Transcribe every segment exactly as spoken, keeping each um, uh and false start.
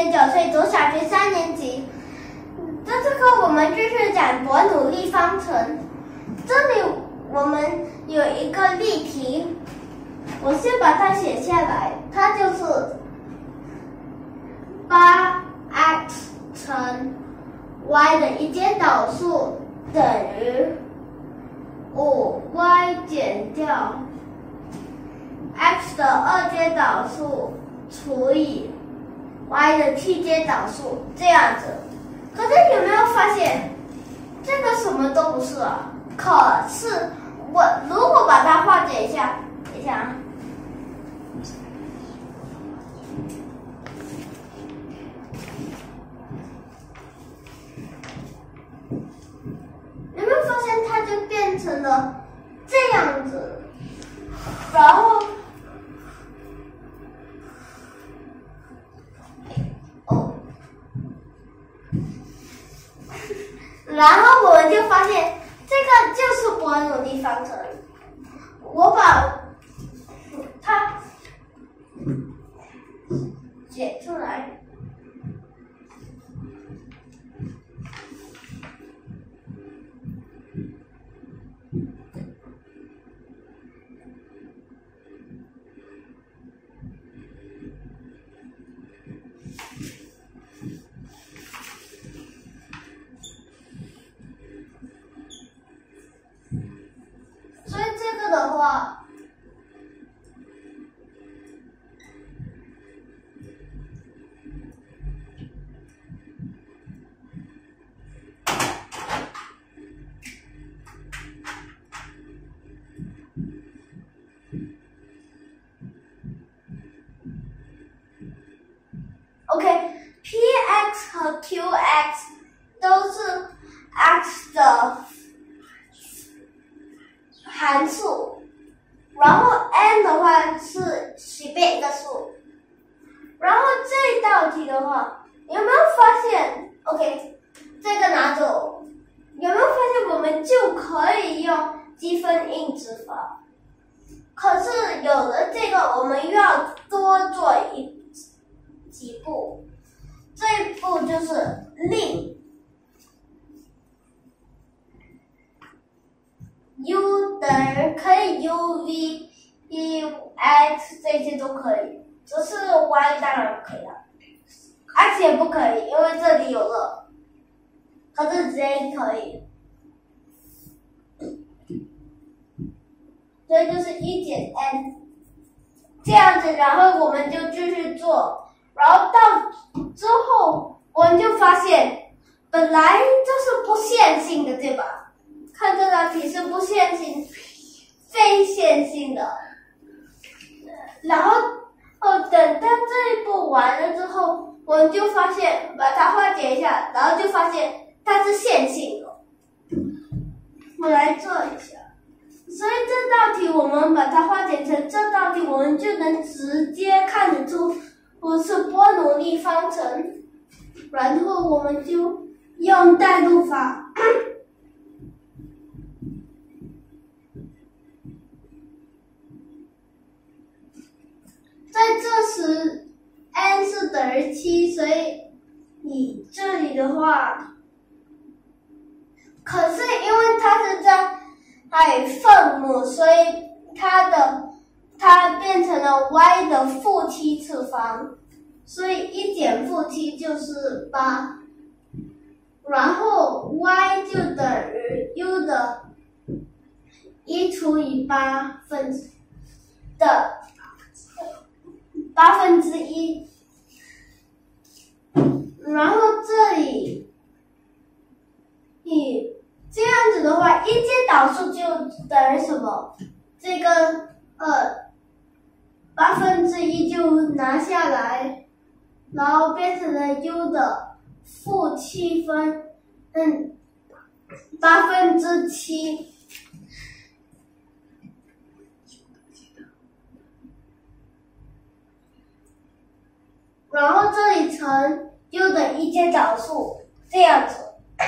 年九岁，读小学三年级。在这个我们继续讲伯努利方程。这里我们有一个例题，我先把它写下来，它就是八 x 乘 y 的一阶导数等于五 y 减掉 x 的二阶导数除以 y 的 t 阶导数，这样子。可是有没有发现，这个什么都不是啊？可是我如果把它化解一下，等一下啊。有没有发现它就变成了这样子？然后，哦，然后我们就发现这个就是伯努利方程。我把它解出来。所以这个的话，OK，P x 和 Q x 都是 x 的函数，然后 n 的话是随便一个数。然后这道题的话，有没有发现 ？OK， 这个拿走，有没有发现我们就可以用积分因子法？可是有了这个，我们又要多做一几步。这一步就是令 u 等于可以 u v e x 这些都可以，只是 y 当然不可以了 ，x 也不可以，因为这里有了，可是 z 可以，所以就是一减 n 这样子，然后我们就继续做，然后到之后我们就发现，本来这是不线性的，对吧？看这道题是不线性、非线性的，然后哦，等到这一步完了之后，我们就发现把它化解一下，然后就发现它是线性的。我来做一下，所以这道题我们把它化解成这道题，我们就能直接看得出我是波努利方程，然后我们就用代入法。在这时 n 是等于七，所以你这里的话，可是因为它是在哎分母，所以它的它变成了 y 的负七次方，所以一减负七就是八，然后 y 就等于 u 的一除以八分的八分之一，然后这里，你这样子的话，一阶导数就等于什么？这个呃八分之一就拿下来，然后变成了 u 的负七分，嗯，八分之七。然后这里乘 u 的一阶导数，这样子，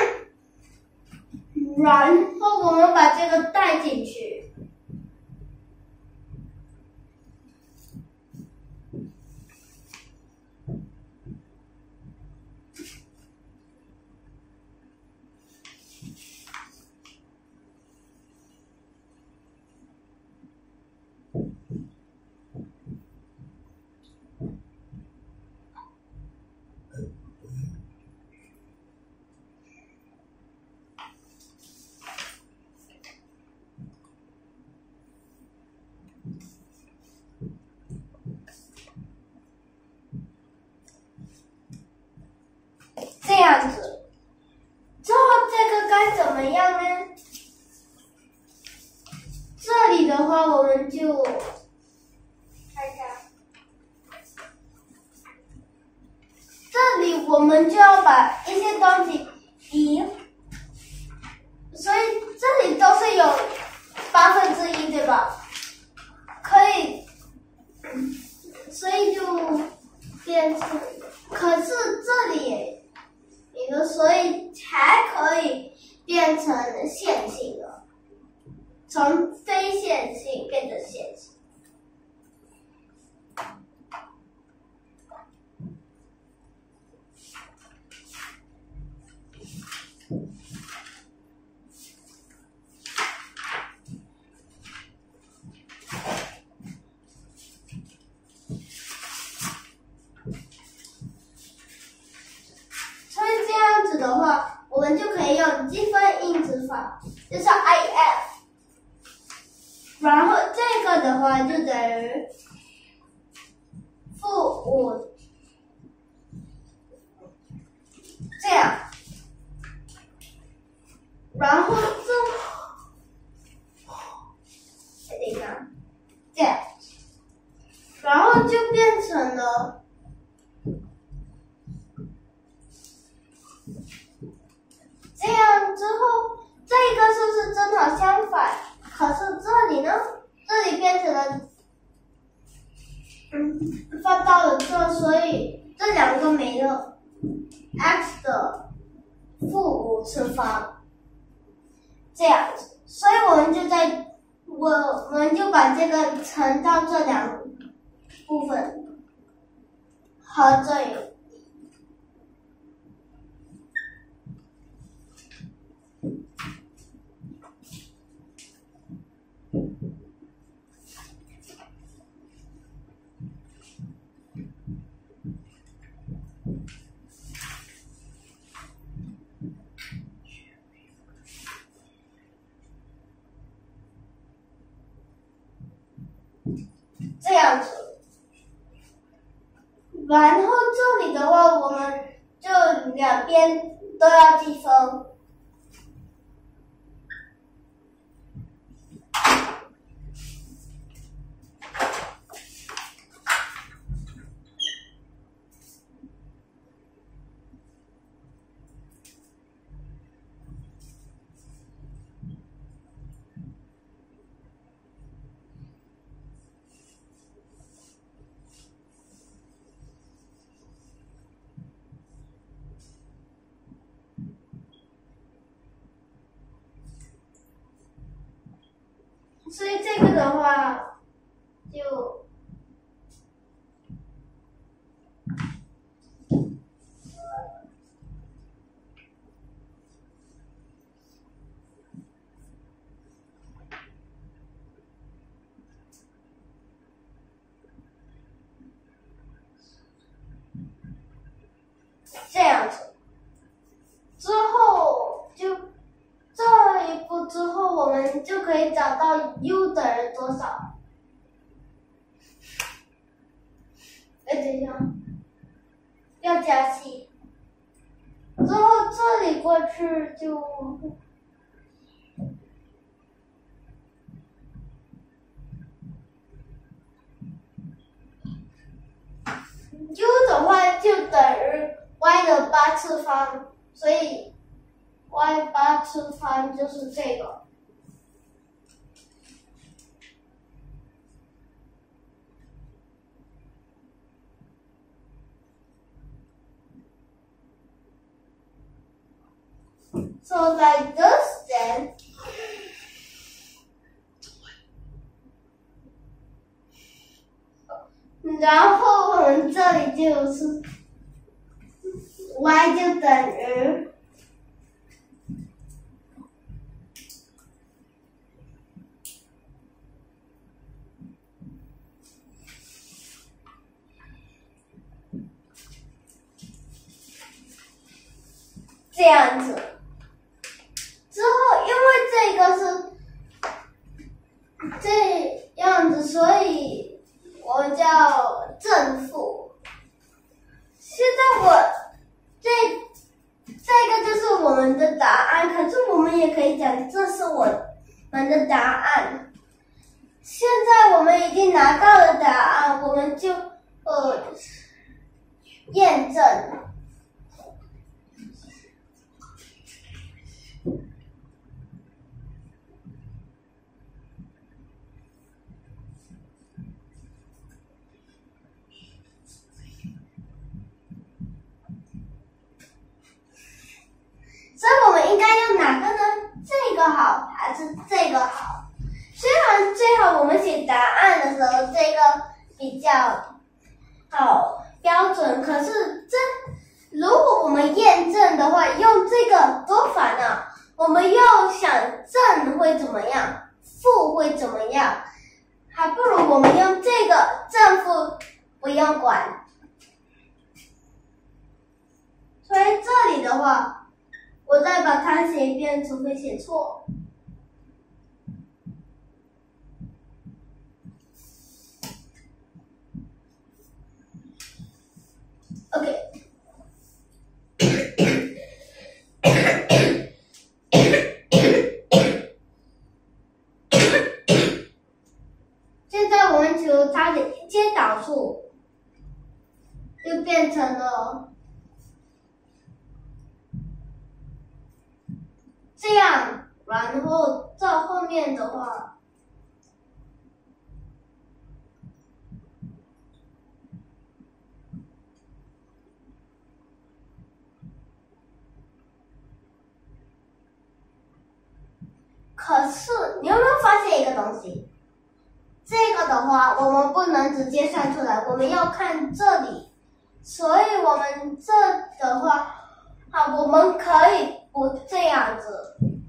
然后我们把这个带进去， 么样呢？这里的话，我们就看一下，这里我们就要把一些东西移，所以这里都是有八分之一，对吧？可以，所以就变成，可是这里也一个，所以才可以变成线性了，从非线性变成线性。的话，我们就可以用积分因子法，就是 I F， 然后这个的话就等于负五，这样，然后这，等一下，这样，然后就变成了。这样之后，这个是不是正好相反？可是这里呢？这里变成了，嗯，放到了这，所以这两个没了。x 的负五次方，这样子，所以我们就在，我我们就把这个乘到这两部分和这里。这样子，然后这里的话，我们就两边都要积分。所以这个的话，就这样子。之后就这一步之后，我们就可以找到 u 等于多少。哎，等一下，要加 c。之后这里过去就 u 的话就等于 y 的八次方，所以 y 八次方就是这个。So like this then. 然后我们这里就是 y 就等于这样子。之后因为这个是这样子，所以我叫正负。现在我这这案，可是我们也可以讲这是我们的答案。现在我们已经拿到了答案，我们就呃验证。所以我们应该用哪个呢？这个好还是这个好？虽然最好我们写答案的时候，这个比较好标准，可是这如果我们验证的话，用这个多烦啊！我们又想正会怎么样，负会怎么样，还不如我们用这个正负不用管。所以这里的话。我再把它写一遍，除非写错。OK。现在我们求它的一阶导数，就变成了。这样，然后这后面的话，可是你有没有发现一个东西？这个的话，我们不能直接算出来，我们要看这里，所以我们这的话，啊，我们可以不这样子。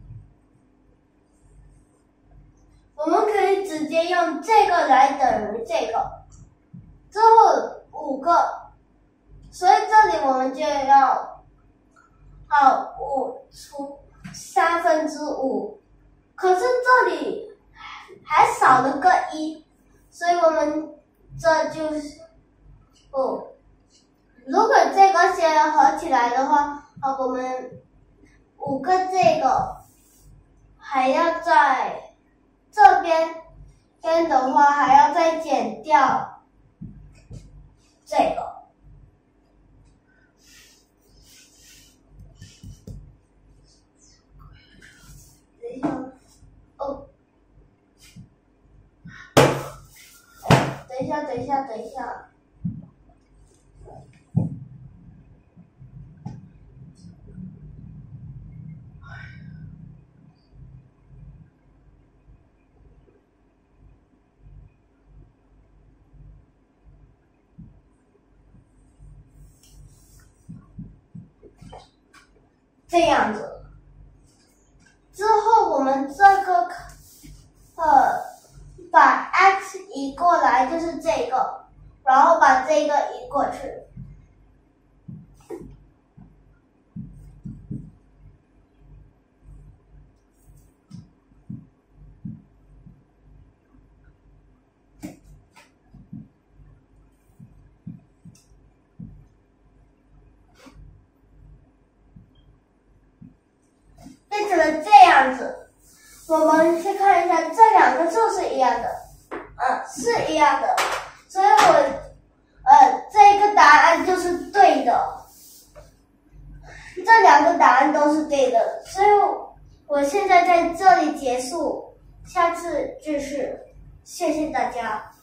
我们可以直接用这个来等于这个，之后五个，所以这里我们就要，好五除三分之五，可是这里还少了个一，所以我们这就是哦，如果这个先合起来的话，啊，我们五个这个还要在。这边边的话还要再减掉这个，等一下，哦，等一下，等一下，等一下。这样子，之后我们这个呃把 x 移过来就是这个，然后把这个移过去。变成了这样子，我们去看一下，这两个就是一样的，嗯，是一样的，所以我，呃，这个答案就是对的，这两个答案都是对的，所以我现在在这里结束，下次继续，谢谢大家。